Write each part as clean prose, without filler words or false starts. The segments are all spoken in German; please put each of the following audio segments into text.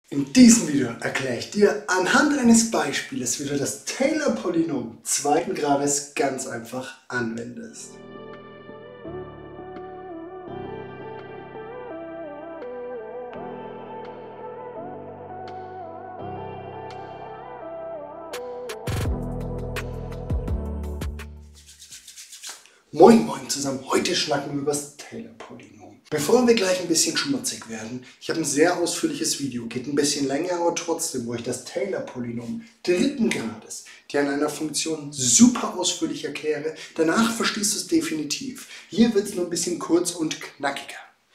In diesem Video erkläre ich dir anhand eines Beispieles, wie du das Taylor-Polynom zweiten Grades ganz einfach anwendest. Moin Moin zusammen, heute schnacken wir über das Taylor-Polynom. Bevor wir gleich ein bisschen schmutzig werden, ich habe ein sehr ausführliches Video, geht ein bisschen länger, aber trotzdem, wo ich das Taylor-Polynom dritten Grades dir an einer Funktion super ausführlich erkläre. Danach verstehst du es definitiv. Hier wird es nur ein bisschen kurz und knackiger.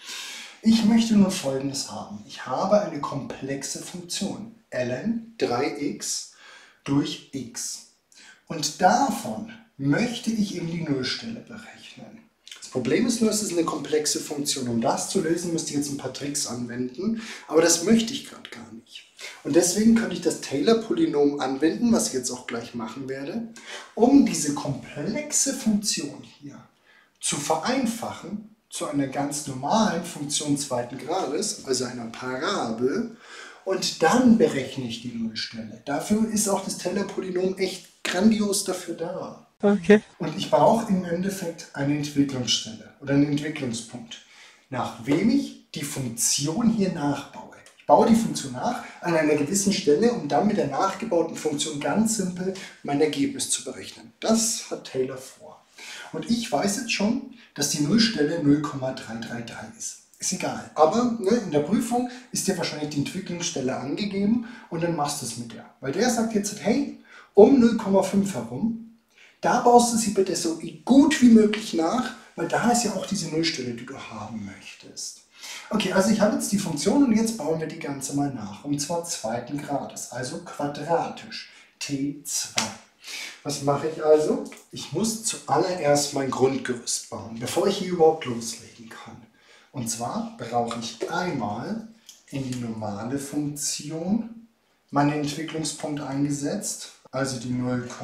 Ich möchte nun Folgendes haben. Ich habe eine komplexe Funktion, ln 3x durch x. Und davon möchte ich eben die Nullstelle berechnen. Das Problem ist nur, es ist eine komplexe Funktion. Um das zu lösen, müsst ihr jetzt ein paar Tricks anwenden, aber das möchte ich gerade gar nicht. Und deswegen könnte ich das Taylor-Polynom anwenden, was ich jetzt auch gleich machen werde, um diese komplexe Funktion hier zu vereinfachen zu einer ganz normalen Funktion zweiten Grades, also einer Parabel, und dann berechne ich die Nullstelle. Dafür ist auch das Taylor-Polynom echt grandios dafür da. Okay. Und ich brauche im Endeffekt eine Entwicklungsstelle oder einen Entwicklungspunkt, nach wem ich die Funktion hier nachbaue. Ich baue die Funktion nach an einer gewissen Stelle, um dann mit der nachgebauten Funktion ganz simpel mein Ergebnis zu berechnen. Das hat Taylor vor. Und ich weiß jetzt schon, dass die Nullstelle 0,333 ist. Ist egal. Aber in der Prüfung ist dir wahrscheinlich die Entwicklungsstelle angegeben und dann machst du es mit der. Weil der sagt jetzt, hey, um 0,5 herum, da baust du sie bitte so gut wie möglich nach, weil da ist ja auch diese Nullstelle, die du haben möchtest. Okay, also ich habe jetzt die Funktion und jetzt bauen wir die Ganze mal nach. Und zwar zweiten Grades, also quadratisch. T2. Was mache ich also? Ich muss zuallererst mein Grundgerüst bauen, bevor ich hier überhaupt loslegen kann. Und zwar brauche ich einmal in die normale Funktion meinen Entwicklungspunkt eingesetzt, also die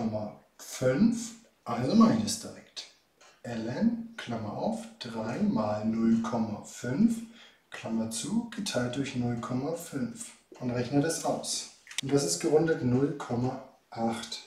0,5. Also mache ich das direkt. ln, Klammer auf, 3 mal 0,5, Klammer zu, geteilt durch 0,5 und rechne das aus. Und das ist gerundet 0,81.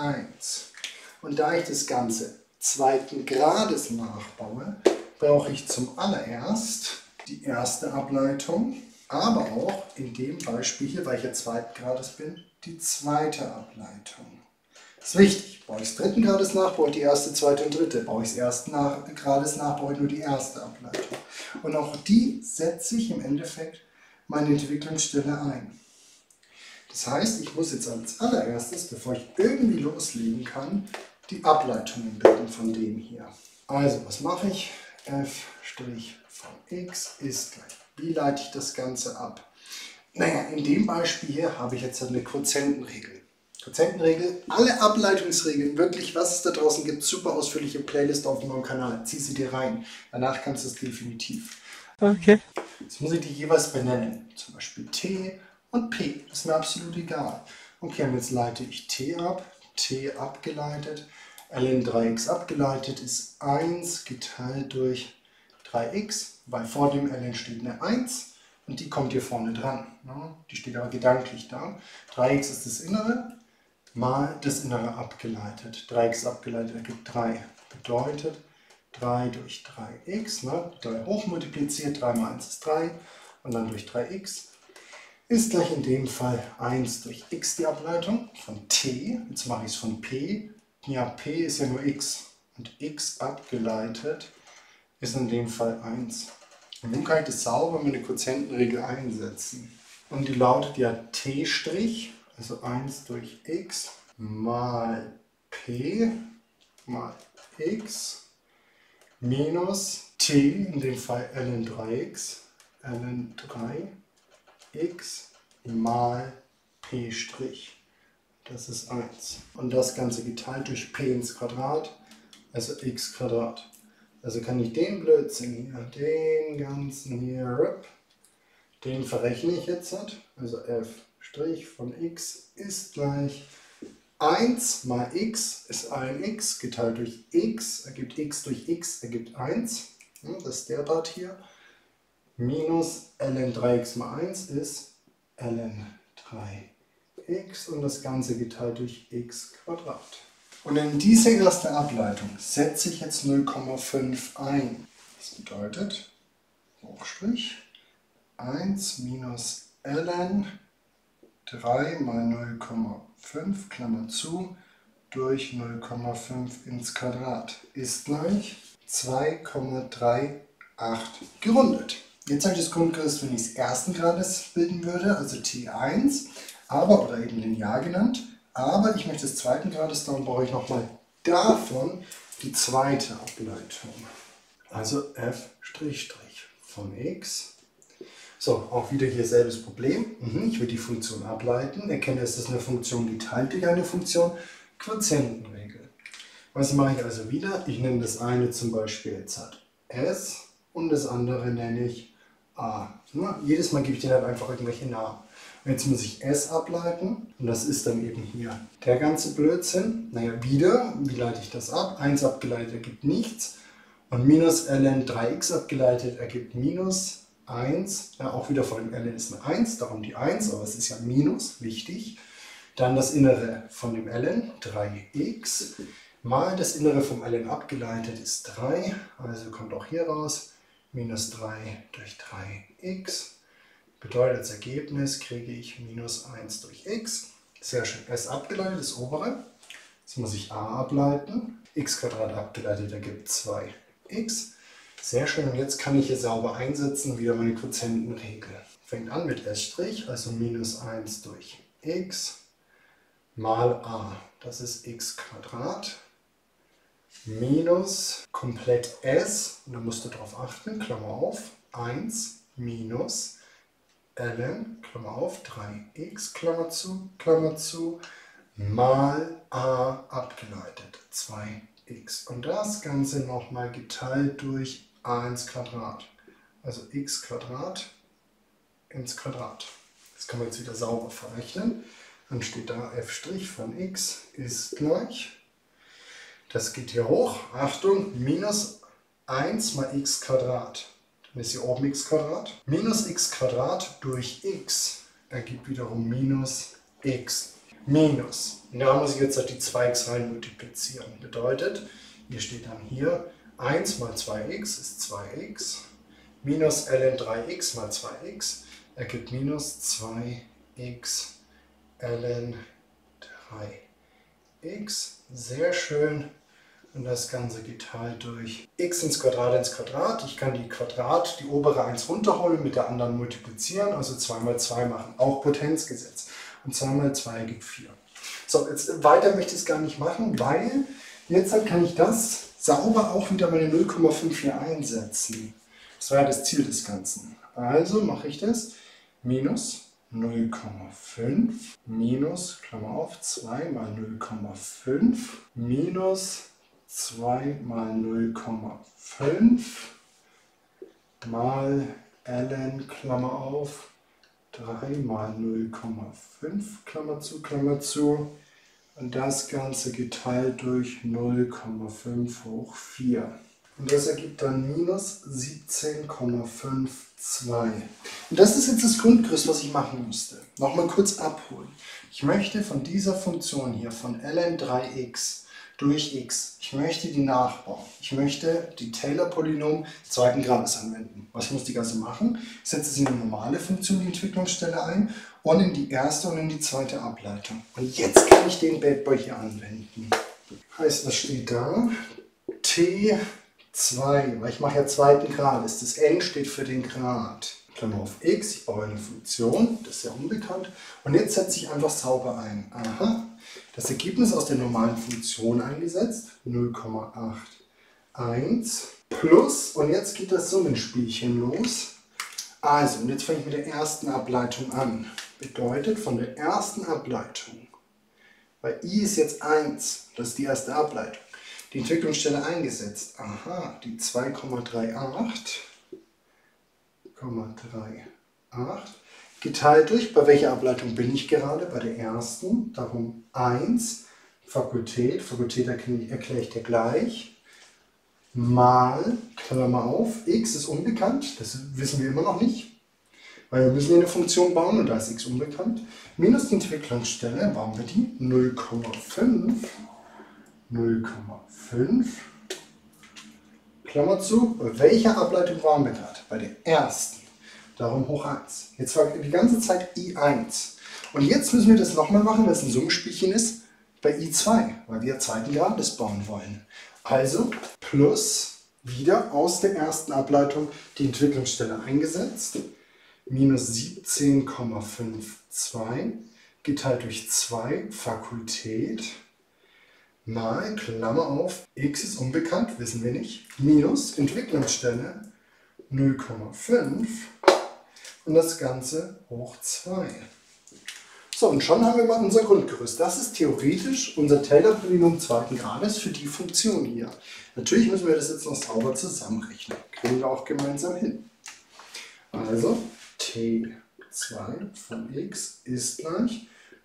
Und da ich das Ganze zweiten Grades nachbaue, brauche ich zum allererst die erste Ableitung, aber auch in dem Beispiel hier, weil ich ja zweiten Grades bin, die zweite Ableitung. Das ist wichtig. Baue ich es dritten Grades nach, baue ich die erste, zweite und dritte. Baue ich es ersten Grades nach, baue ich nur die erste Ableitung. Und auch die setze ich im Endeffekt meine Entwicklungsstelle ein. Das heißt, ich muss jetzt als allererstes, bevor ich irgendwie loslegen kann, die Ableitungen bilden von dem hier. Also, was mache ich? f' von x ist gleich. Wie leite ich das Ganze ab? Naja, in dem Beispiel hier habe ich jetzt eine Quotientenregel. Quotientenregel, alle Ableitungsregeln, wirklich, was es da draußen gibt, super ausführliche Playlist auf meinem Kanal. Zieh sie dir rein. Danach kannst du es definitiv. Okay. Jetzt muss ich die jeweils benennen. Zum Beispiel T und P. Das ist mir absolut egal. Okay, und jetzt leite ich T ab. T abgeleitet. ln 3x abgeleitet ist 1 geteilt durch 3x, weil vor dem ln steht eine 1 und die kommt hier vorne dran. Die steht aber gedanklich da. 3x ist das Innere mal das Innere abgeleitet. 3x abgeleitet ergibt 3. Bedeutet 3 durch 3x, 3 hochmultipliziert, 3 mal 1 ist 3 und dann durch 3x ist gleich in dem Fall 1 durch x die Ableitung von t. Jetzt mache ich es von p. Ja, p ist ja nur x und x abgeleitet ist in dem Fall 1. Und nun kann ich das sauber mit der Quotientenregel einsetzen. Und die lautet ja t', also 1 durch x mal p mal x minus t, in dem Fall ln 3x, ln 3x mal p'. Das ist 1. Und das Ganze geteilt durch p ins Quadrat, also x Quadrat. Also kann ich den Blödsinn hier, den ganzen hier, den verrechne ich jetzt. Also f' von x ist gleich 1 mal x ist 1x geteilt durch x ergibt x durch x ergibt 1. Das ist der Part hier. Minus ln 3x mal 1 ist ln 3x und das Ganze geteilt durch x Quadrat. Und in diese erste Ableitung setze ich jetzt 0,5 ein. Das bedeutet, Hochstrich, 1 minus ln 3 mal 0,5, Klammer zu, durch 0,5 ins Quadrat ist gleich 2,38 gerundet. Jetzt habe ich das Grundgerüst, wenn ich es ersten Grades bilden würde, also T1, aber, oder eben linear genannt, aber ich möchte des zweiten Grades, darum brauche ich nochmal davon die zweite Ableitung. Also f' von x. So, auch wieder hier selbes Problem. Ich will die Funktion ableiten. Erkenne, es ist eine Funktion geteilt durch eine Funktion. Quotientenregel. Was mache ich also wieder? Ich nenne das eine zum Beispiel jetzt halt s und das andere nenne ich a. Jedes Mal gebe ich denen halt einfach irgendwelche Namen. Und jetzt muss ich s ableiten und das ist dann eben hier der ganze Blödsinn. Naja, wieder, wie leite ich das ab? 1 abgeleitet ergibt nichts und minus ln 3x abgeleitet ergibt minus 1. Ja, auch wieder von dem ln ist eine 1, darum die 1, aber es ist ja minus, wichtig. Dann das Innere von dem ln, 3x, mal das Innere vom ln abgeleitet ist 3, also kommt auch hier raus, minus 3 durch 3x. Bedeutet, als Ergebnis kriege ich minus 1 durch x. Sehr schön, s abgeleitet, das obere. Jetzt muss ich a ableiten. X Quadrat abgeleitet ergibt 2x. Sehr schön, und jetzt kann ich hier sauber einsetzen, wieder meine Quotientenregel. Fängt an mit s', also minus 1 durch x mal a. Das ist x Quadrat minus komplett s, und da musst du darauf achten, Klammer auf, 1 minus ln, Klammer auf, 3x, Klammer zu, mal a abgeleitet, 2x. Und das Ganze nochmal geteilt durch a ins Quadrat. Also x Quadrat ins Quadrat. Das kann man jetzt wieder sauber verrechnen. Dann steht da f' von x ist gleich, das geht hier hoch, Achtung, minus 1 mal x Quadrat. Dann ist hier oben x Quadrat. Minus x Quadrat durch x ergibt wiederum minus x. Minus. Und da muss ich jetzt die 2x rein multiplizieren. Bedeutet, hier steht dann hier 1 mal 2x ist 2x. Minus ln 3x mal 2x ergibt minus 2x ln 3x. Sehr schön. Und das Ganze geteilt durch x ins Quadrat. Ich kann die obere 1 runterholen, mit der anderen multiplizieren, also 2 mal 2 machen. Auch Potenzgesetz. Und 2 mal 2 gibt 4. So, jetzt weiter möchte ich es gar nicht machen, weil jetzt kann ich das sauber auch wieder meine 0,5 hier einsetzen. Das war ja das Ziel des Ganzen. Also mache ich das. Minus 0,5 minus, Klammer auf, 2 mal 0,5 minus 2 mal 0,5 mal ln, Klammer auf, 3 mal 0,5, Klammer zu, und das Ganze geteilt durch 0,5 hoch 4. Und das ergibt dann minus 17,52. Und das ist jetzt das Grundgerüst, was ich machen musste. Nochmal kurz abholen. Ich möchte von dieser Funktion hier, von ln 3x durch x, ich möchte die nachbauen. Ich möchte die Taylor-Polynom zweiten Grades anwenden. Was muss ich also machen? Ich setze sie in eine normale Funktion, die Entwicklungsstelle ein, und in die erste und in die zweite Ableitung. Und jetzt kann ich den Bad Boy hier anwenden. Heißt, was steht da? T2, weil ich mache ja zweiten Grades. Das n steht für den Grad. Klammer auf x, ich baue eine Funktion, das ist ja unbekannt. Und jetzt setze ich einfach sauber ein. Aha, das Ergebnis aus der normalen Funktion eingesetzt, 0,81 plus, und jetzt geht das Summenspielchen los. Also, und jetzt fange ich mit der ersten Ableitung an. Bedeutet, von der ersten Ableitung, weil i ist jetzt 1, das ist die erste Ableitung, die Entwicklungsstelle eingesetzt. Aha, die 2,38 geteilt durch, bei welcher Ableitung bin ich gerade? Bei der ersten, darum 1, Fakultät erkläre ich dir gleich, mal, Klammer auf, x ist unbekannt, das wissen wir immer noch nicht, Weil wir müssen hier eine Funktion bauen und da ist x unbekannt. Minus die Entwicklungsstelle, bauen wir die 0,5, 0,5, Klammer zu. Welche Ableitung waren wir gerade? Bei der ersten. Darum hoch 1. Jetzt war die ganze Zeit I1. Und jetzt müssen wir das nochmal machen, weil es ein Summenspielchen ist, bei I2, weil wir zweiten Grades bauen wollen. Also plus wieder aus der ersten Ableitung die Entwicklungsstelle eingesetzt. Minus 17,52 geteilt durch 2 Fakultät mal, Klammer auf, x ist unbekannt, wissen wir nicht, minus Entwicklungsstelle 0,5 und das Ganze hoch 2. So, und schon haben wir mal unser Grundgerüst. Das ist theoretisch unser Taylor-Polynom zweiten Grades für die Funktion hier. Natürlich müssen wir das jetzt noch sauber zusammenrechnen. Kriegen wir auch gemeinsam hin. Also t2 von x ist gleich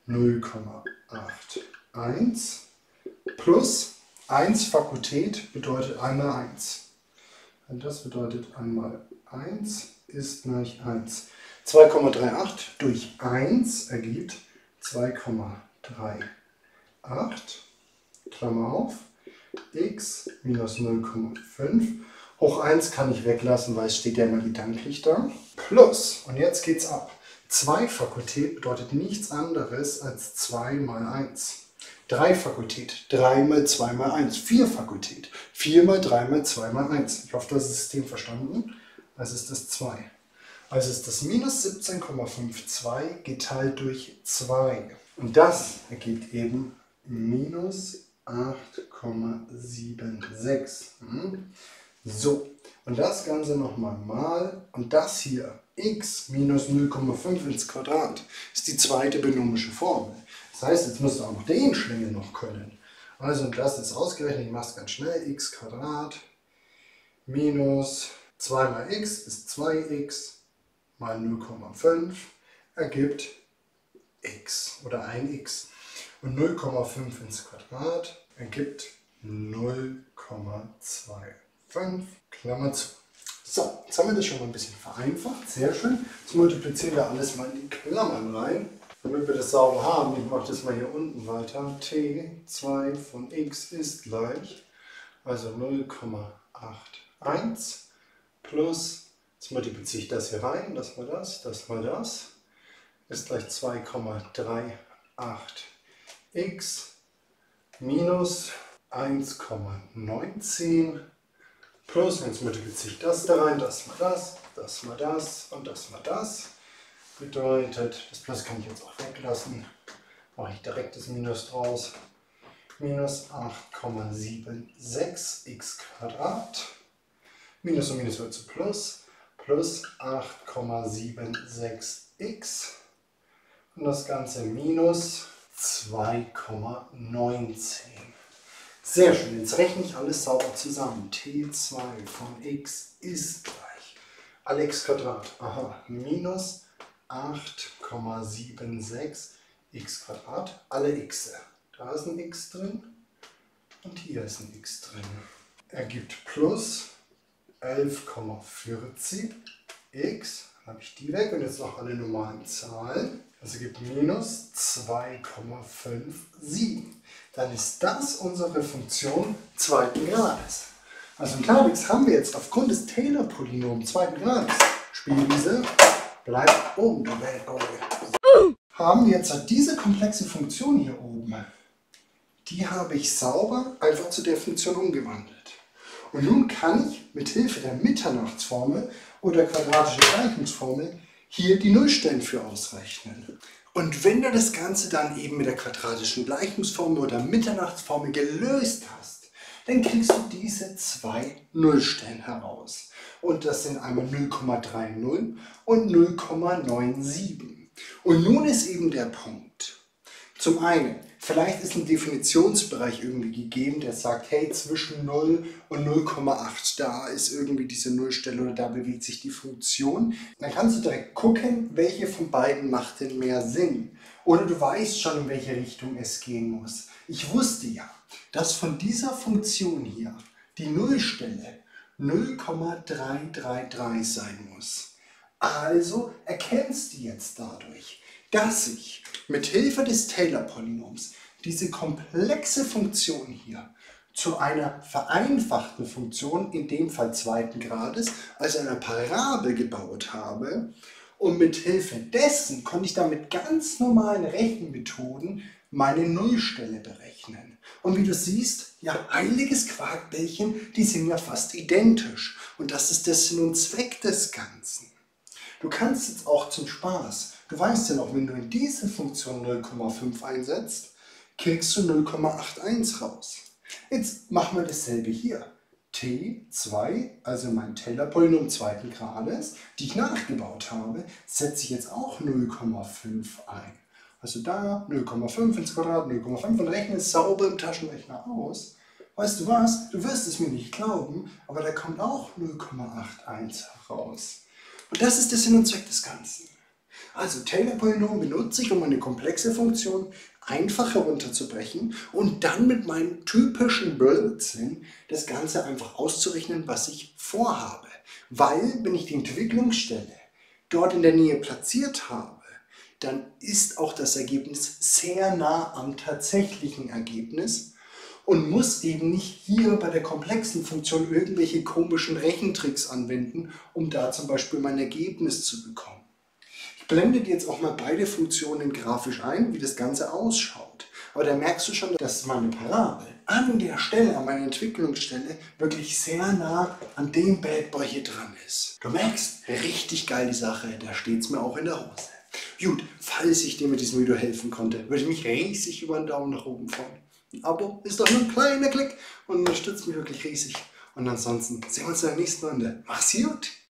0,81 plus 1 Fakultät bedeutet einmal 1. Und das bedeutet einmal 1 ist gleich 1. 2,38 durch 1 ergibt 2,38, Klammer auf, x minus 0,5 hoch 1 kann ich weglassen, weil es steht ja immer gedanklich da. Plus, und jetzt geht's ab. 2 Fakultät bedeutet nichts anderes als 2 mal 1. 3 Fakultät, 3 mal 2 mal 1. 4 Fakultät, 4 mal 3 mal 2 mal 1. Ich hoffe, du hast das System verstanden. Also ist das 2. Also ist das minus 17,52 geteilt durch 2. Und das ergibt eben minus 8,76. So, und das Ganze nochmal mal, und das hier, x minus 0,5 ins Quadrat, ist die zweite binomische Formel. Das heißt, jetzt musst du auch noch den Schlingel noch können. Also, das ist ausgerechnet, ich mache es ganz schnell, x Quadrat minus 2 mal x ist 2x mal 0,5 ergibt x oder 1x. Und 0,5 ins Quadrat ergibt 0,25, Klammer zu. So, jetzt haben wir das schon mal ein bisschen vereinfacht, sehr schön. Jetzt multiplizieren wir alles mal in die Klammern rein, damit wir das sauber haben. Ich mache das mal hier unten weiter. T2 von x ist gleich, also 0,81 plus, jetzt multipliziere ich das hier rein, das mal das mal das, ist gleich 2,38x minus 1,19 plus, jetzt multipliziere ich das da rein, das mal das mal das und das mal das. Bedeutet, das Plus kann ich jetzt auch weglassen, mache ich direkt das Minus draus, minus 8,76x Quadrat, Minus und Minus wird zu Plus, plus 8,76x und das Ganze minus 2,19. Sehr schön, jetzt rechne ich alles sauber zusammen. T2 von x ist gleich alle x Quadrat, minus 8,76 x Quadrat, alle x. Da ist ein x drin und hier ist ein x drin. Ergibt plus 11,40 x, habe ich die weg und jetzt noch alle normalen Zahlen. Das ergibt minus 2,57. Dann ist das unsere Funktion zweiten Grades. Also im Klartext haben wir jetzt aufgrund des Taylor-Polynoms zweiten Grades, Spielwiese, bleibt oben, du Weltboy. Haben wir jetzt diese komplexe Funktion hier oben, die habe ich sauber einfach zu der Funktion umgewandelt. Und nun kann ich mit Hilfe der Mitternachtsformel oder quadratischen Gleichungsformel hier die Nullstellen für ausrechnen. Und wenn du das Ganze dann eben mit der quadratischen Gleichungsformel oder Mitternachtsformel gelöst hast, dann kriegst du diese zwei Nullstellen heraus. Und das sind einmal 0,30 und 0,97. Und nun ist eben der Punkt. Zum einen, vielleicht ist ein Definitionsbereich irgendwie gegeben, der sagt, hey, zwischen 0 und 0,8, da ist irgendwie diese Nullstelle oder da bewegt sich die Funktion. Dann kannst du direkt gucken, welche von beiden macht denn mehr Sinn. Oder du weißt schon, in welche Richtung es gehen muss. Ich wusste ja, dass von dieser Funktion hier die Nullstelle 0,333 sein muss. Also erkennst du jetzt dadurch, dass ich mit Hilfe des Taylor-Polynoms diese komplexe Funktion hier zu einer vereinfachten Funktion, in dem Fall zweiten Grades, also einer Parabel gebaut habe. Und mit Hilfe dessen konnte ich dann mit ganz normalen Rechenmethoden meine Nullstelle berechnen. Und wie du siehst, ja, heiliges Quarkbällchen, die sind ja fast identisch. Und das ist der Sinn und Zweck des Ganzen. Du kannst jetzt auch zum Spaß, du weißt ja noch, wenn du in diese Funktion 0,5 einsetzt, kriegst du 0,81 raus. Jetzt machen wir dasselbe hier. T2, also mein Taylor-Polynom zweiten Grades, die ich nachgebaut habe, setze ich jetzt auch 0,5 ein. Also da 0,5 ins Quadrat, 0,5 und rechne es sauber im Taschenrechner aus. Weißt du was? Du wirst es mir nicht glauben, aber da kommt auch 0,81 heraus. Und das ist der Sinn und Zweck des Ganzen. Also Taylor-Polynom benutze ich, um eine komplexe Funktion einfach herunterzubrechen und dann mit meinem typischen Blödsinn das Ganze einfach auszurechnen, was ich vorhabe. Weil, wenn ich die Entwicklungsstelle dort in der Nähe platziert habe, dann ist auch das Ergebnis sehr nah am tatsächlichen Ergebnis und muss eben nicht hier bei der komplexen Funktion irgendwelche komischen Rechentricks anwenden, um da zum Beispiel mein Ergebnis zu bekommen. Ich blende dir jetzt auch mal beide Funktionen grafisch ein, wie das Ganze ausschaut. Aber da merkst du schon, dass meine Parabel an der Stelle, an meiner Entwicklungsstelle, wirklich sehr nah an dem Bad Boy hier dran ist. Du merkst, richtig geil die Sache, da steht es mir auch in der Hose. Gut, falls ich dir mit diesem Video helfen konnte, würde ich mich riesig über einen Daumen nach oben freuen. Ein Abo ist doch nur ein kleiner Klick und unterstützt mich wirklich riesig. Und ansonsten sehen wir uns in der nächsten Runde. Mach's gut!